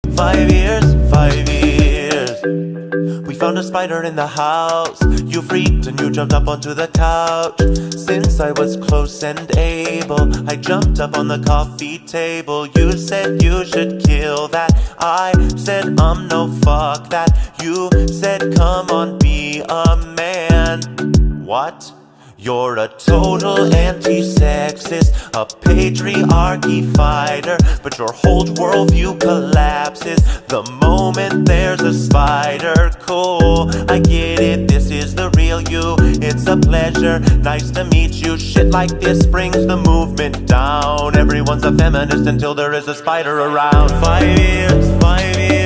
5 years, 5 years. We found a spider in the house. You freaked and you jumped up onto the couch. Since I was close and able, I jumped up on the coffee table. You said you should kill that. I said no, fuck that. You said come on, be a man. What? You're a total anti-sexist, a patriarchy fighter, but your whole worldview collapses the moment there's a spider. Cool, I get it, this is the real you. It's a pleasure, nice to meet you. Shit like this brings the movement down. Everyone's a feminist until there is a spider around. 5 years, 5 years.